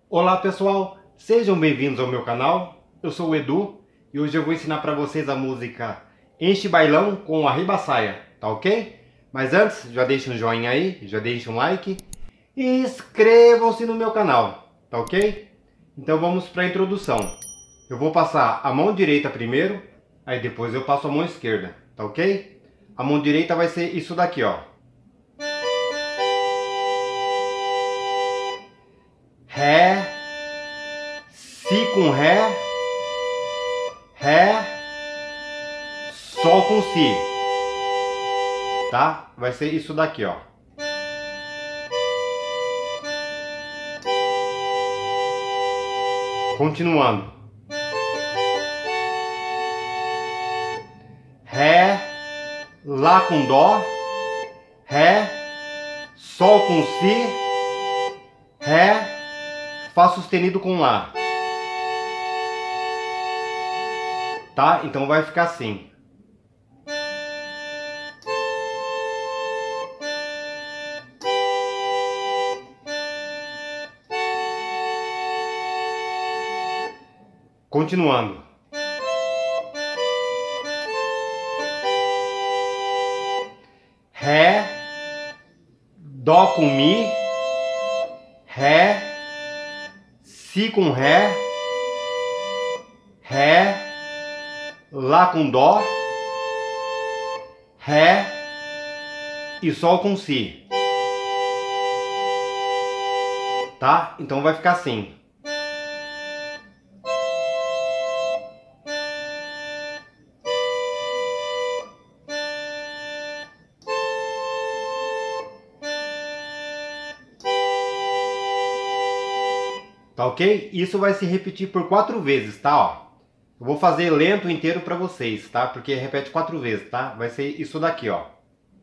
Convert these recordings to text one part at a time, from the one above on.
Olá pessoal, sejam bem-vindos ao meu canal. Eu sou o Edu e hoje eu vou ensinar para vocês a música Enche Bailão com Arriba Saia, tá ok? Mas antes, já deixa um joinha aí, já deixa um like e inscrevam-se no meu canal, tá ok? Então vamos para a introdução. Eu vou passar a mão direita primeiro, aí depois eu passo a mão esquerda, tá ok? A mão direita vai ser isso daqui, ó. Ré, Si com Ré, Ré, Sol com Si, tá? Vai ser isso daqui, ó. Continuando. Ré, Lá com Dó, Ré, Sol com Si, Ré, Fá sustenido com Lá. Tá? Então vai ficar assim. Continuando. Ré, Dó com Mi, Ré, Si com Ré, Ré, Lá com Dó, Ré e Sol com Si. Tá? Então vai ficar assim. Tá ok? Isso vai se repetir por 4 vezes, tá? Ó, eu vou fazer lento inteiro para vocês, tá? Porque repete 4 vezes, tá? Vai ser isso daqui, ó.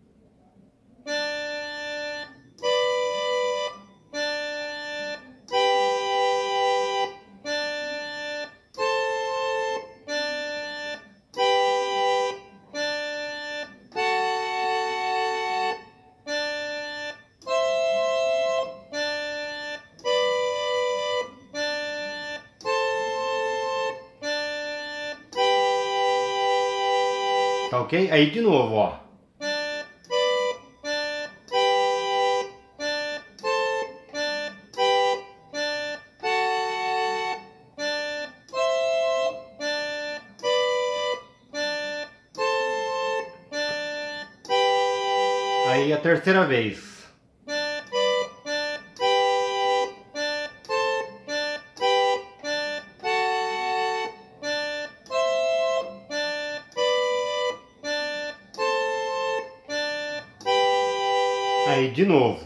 Tá ok? Aí de novo, ó. Aí a terceira vez. Aí de novo.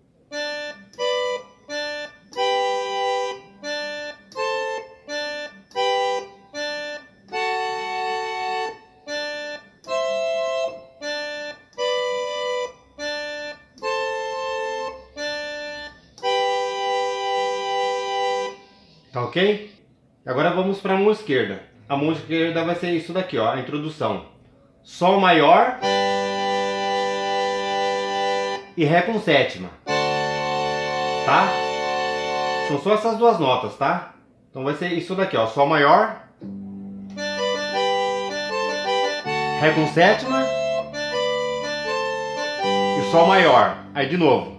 Tá ok? Agora vamos para a mão esquerda. A mão esquerda vai ser isso daqui, ó, a introdução. Sol maior e Ré com sétima. Tá? São só essas duas notas, tá? Então vai ser isso daqui, ó, Sol maior, Ré com sétima e Sol maior. Aí de novo.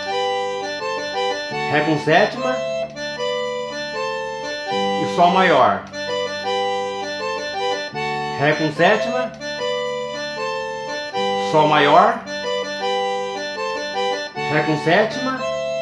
Ré com sétima e Sol maior. Ré com sétima, Sol maior, Ré com sétima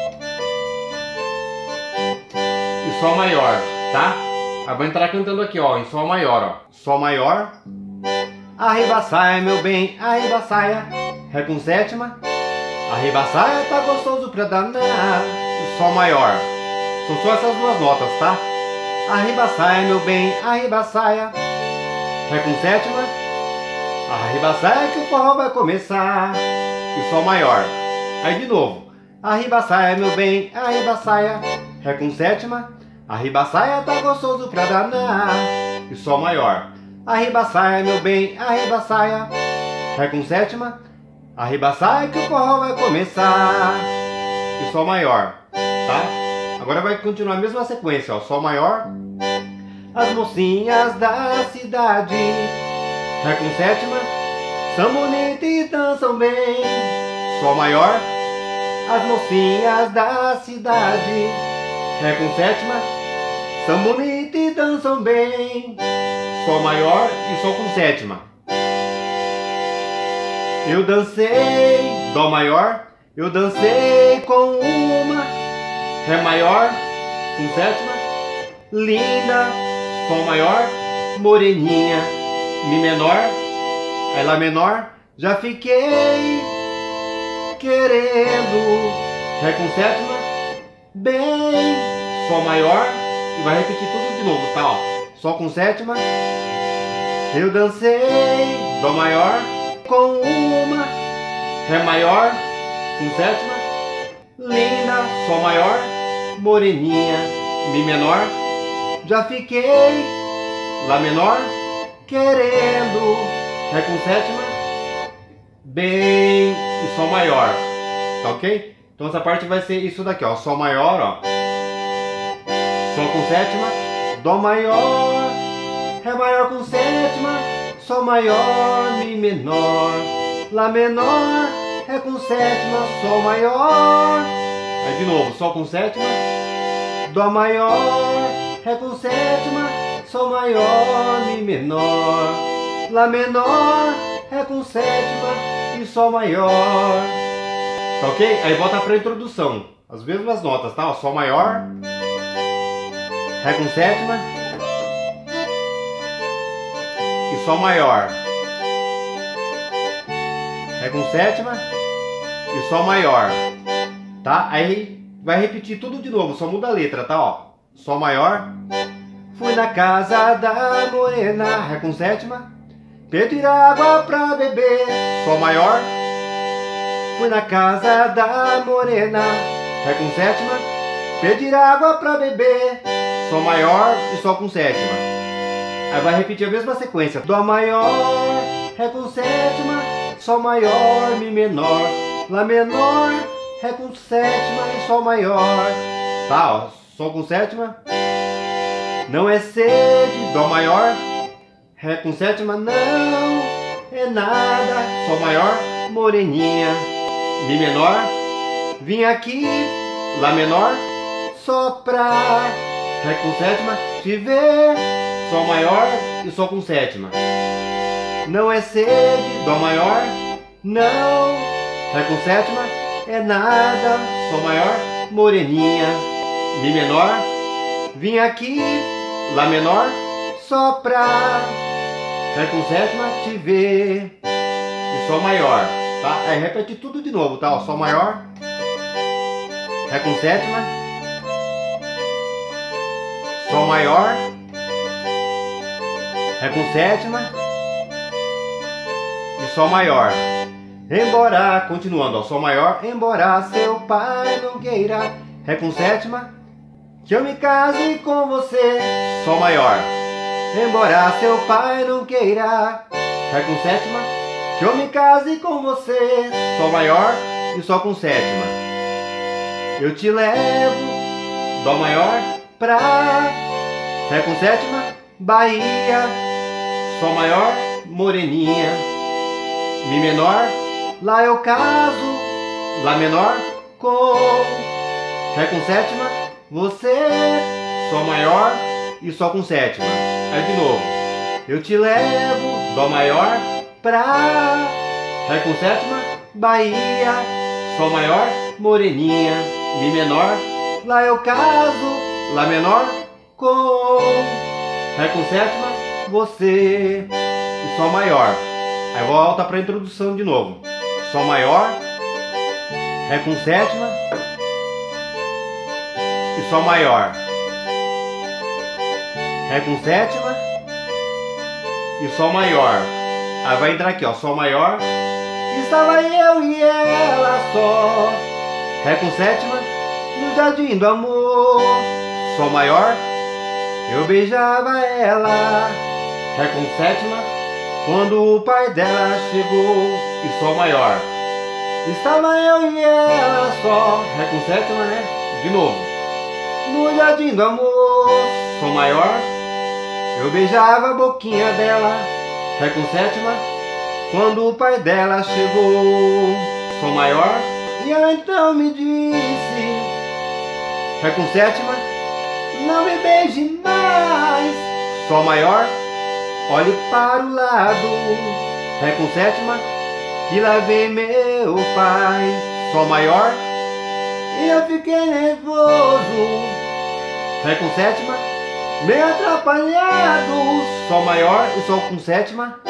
e Sol maior, tá? Aí vou entrar cantando aqui, ó, em Sol maior, ó. Sol maior, arriba saia, meu bem, arriba saia, Ré com sétima, arriba saia, tá gostoso pra danar, e Sol maior. São só essas duas notas, tá? Arriba saia, meu bem, arriba saia, Ré com sétima, arriba saia que o forró vai começar, e Sol maior. Aí de novo, arriba saia, meu bem, arriba saia, Ré com sétima, arriba saia, tá gostoso pra danar, e Sol maior. Arriba saia, meu bem, arriba saia, Ré com sétima, arriba saia que o forró vai começar, e Sol maior, tá? Agora vai continuar a mesma sequência, ó. Sol maior. As mocinhas da cidade, Ré com sétima, são bonitas e dançam bem. Sol maior. As mocinhas da cidade, Ré com sétima, são bonitas e dançam bem. Sol maior e Sol com sétima. Eu dancei, Dó maior. Eu dancei com uma, Ré maior com sétima, linda. Sol maior, moreninha, Mi menor, aí Lá menor, já fiquei querendo. Ré com sétima, bem. Sol maior, e vai repetir tudo de novo, tá? Ó. Sol com sétima, eu dancei, Dó maior com uma, Ré maior com sétima, linda. Sol maior, moreninha, Mi menor, já fiquei, Lá menor, querendo. Ré com sétima, bem, e Sol maior, tá ok? Então essa parte vai ser isso daqui, ó. Sol maior, ó. Sol com sétima, Dó maior, Ré maior com sétima, Sol maior, Mi menor, Lá menor, Ré com sétima, Sol maior. Aí de novo, Sol com sétima, Dó maior, Ré com sétima, Sol maior, Mi menor, Lá menor, Ré com sétima e Sol maior. Tá ok? Aí volta para a introdução. As mesmas notas, tá? Ó, Sol maior, Ré com sétima e Sol maior. Ré com sétima e Sol maior. Tá? Aí vai repetir tudo de novo, só muda a letra, tá? Ó. Sol maior. Fui na casa da morena, Ré com sétima, pedir água pra beber. Sol maior. Fui na casa da morena, Ré com sétima, pedir água pra beber. Sol maior e Sol com sétima. Aí vai repetir a mesma sequência. Dó maior, Ré com sétima, Sol maior, Mi menor, Lá menor, Ré com sétima e Sol maior. Tá, ó. Sol com sétima, não é sede. Dó maior, Ré com sétima, não é nada. Sol maior, moreninha, Mi menor, vim aqui. Lá menor, só pra, Ré com sétima, te ver. Sol maior e Sol com sétima, não é sede. Dó maior, não. Ré com sétima, é nada. Sol maior, moreninha, Mi menor, vim aqui. Lá menor, só pra, Ré com sétima, te ver. E Sol maior, tá? Aí repete tudo de novo, tá? Ó, Sol maior, Ré com sétima, Sol maior, Ré com sétima e Sol maior. Embora, continuando, ó, Sol maior, embora seu pai não queira, Ré com sétima, que eu me case com você. Sol maior. Embora seu pai não queira, Ré com sétima, que eu me case com você. Sol maior e Sol com sétima. Eu te levo, Dó maior, pra, Ré com sétima, Bahia. Sol maior, moreninha, Mi menor, lá eu caso. Lá menor, com, Ré com sétima, você. Sol maior e Sol com sétima. Aí de novo. Eu te levo, Dó maior, pra, Ré com sétima, Bahia. Sol maior, moreninha, Mi menor, lá eu caso. Lá menor, com, Ré com sétima, você. E Sol maior. Aí volta para a introdução de novo. Sol maior, Ré com sétima e Sol maior. Ré com sétima e Sol maior. Aí vai entrar aqui, ó, Sol maior. Estava eu e ela só. Ré com sétima, no jardim do amor. Sol maior, eu beijava ela. Ré com sétima, quando o pai dela chegou. E Sol maior. Estava eu e ela só. Ré com sétima, né? De novo. no jardim do amor. Sol maior, eu beijava a boquinha dela. Ré com sétima, quando o pai dela chegou. Sol maior, e ela então me disse: Ré com sétima, não me beije mais. Sol maior, olhe para o lado. Ré com sétima, que lá vem meu pai. Sol maior, e eu fiquei nervoso. Ré com sétima, meio atrapalhado. Sol maior e Sol com sétima.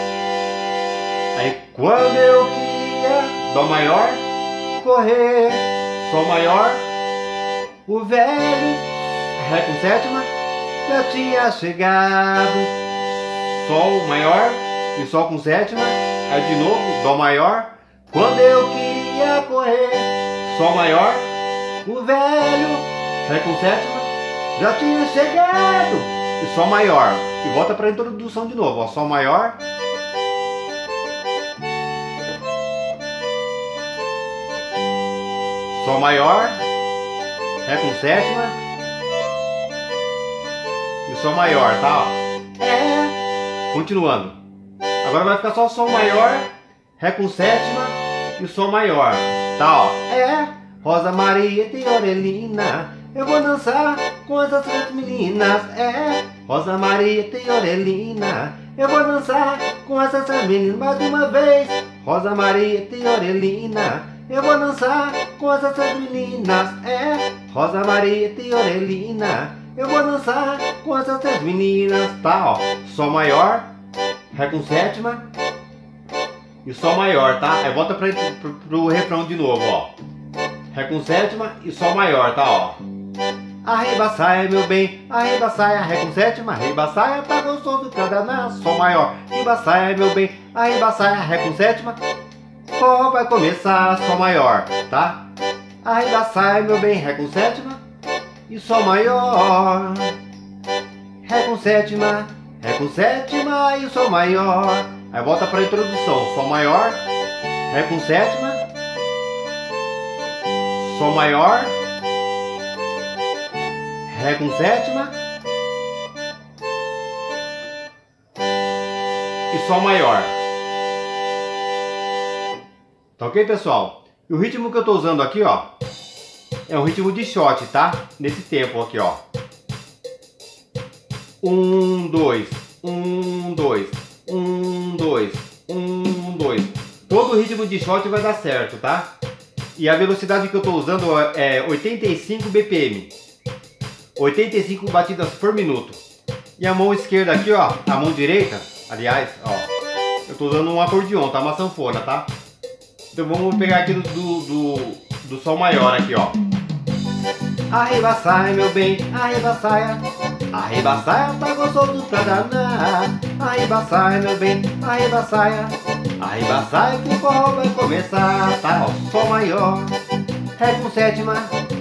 Aí quando eu queria Dó maior, correr. Sol maior, o velho Ré com sétima já tinha chegado. Sol maior e Sol com sétima. Aí de novo Dó maior, quando eu queria correr. Sol maior, o velho Ré com sétima já tinha chegado. E Sol maior. E volta para a introdução de novo, ó. Sol maior, Sol maior, Ré com sétima e Sol maior, tá? Ó. Continuando. Agora vai ficar só Sol maior, Ré com sétima e Sol maior, tá? Ó. Rosa Maria tem orelhina, eu vou dançar com essas três meninas. Rosa Maria tem orelhina, eu vou dançar com essas três meninas. Mais uma vez. Rosa Maria tem orelhina, eu vou dançar com essas três meninas. Rosa Maria tem orelhina, eu vou dançar com essas três meninas. Tá, ó. Sol maior, Ré com sétima e Sol maior, tá? Aí volta pro refrão de novo, ó. Ré com sétima e Sol maior, tá, ó. Arriba saia, meu bem, arriba saia, Ré com sétima, arriba saia, tá gostoso pra danar. Sol maior, arriba saia, meu bem, arriba saia, Ré com sétima, forró vai começar. Sol maior, tá? Arriba saia, meu bem, Ré com sétima e Sol maior. Ré com sétima e Sol maior. Aí volta pra introdução. Sol maior, Ré com sétima, Sol maior, Ré com sétima e Sol maior. Tá ok, pessoal? E o ritmo que eu tô usando aqui, ó, é um ritmo de shot, tá? Nesse tempo aqui, ó. 1, 2, 1, 2, 1, 2, 1, 2. Todo o ritmo de shot vai dar certo, tá? E a velocidade que eu tô usando é 85 BPM. 85 batidas por minuto. E a mão esquerda aqui, ó, a mão direita, aliás, ó, eu tô usando um acordeon, tá? Uma sanfona, tá? Então vamos pegar aqui do Sol maior aqui, ó. Arriba saia, meu bem, arriba saia, tá gostoso pra danar. Arriba saia, meu bem, arriba saia que o forró vai começar. Tá, ó, Sol maior, Ré com sétima,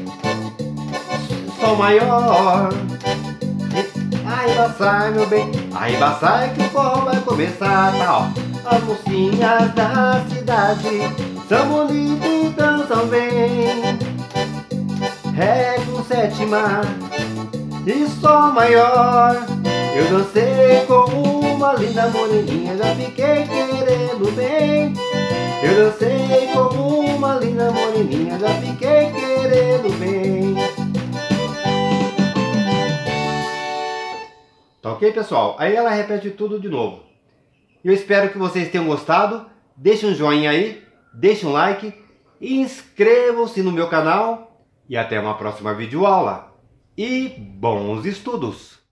Sol maior. Arriba saia, meu bem, arriba saia que o forró vai começar. Tá, ó. As mocinhas da cidade são bonitas e dançam bem. Ré com sétima e Sol maior. Eu dancei com uma linda moreninha, já fiquei querendo bem. Eu dancei com uma linda moreninha, já fiquei querendo bem. Tá ok, pessoal? Aí ela repete tudo de novo. Eu espero que vocês tenham gostado. Deixe um joinha aí, deixe um like e inscrevam-se no meu canal. E até uma próxima videoaula. E bons estudos!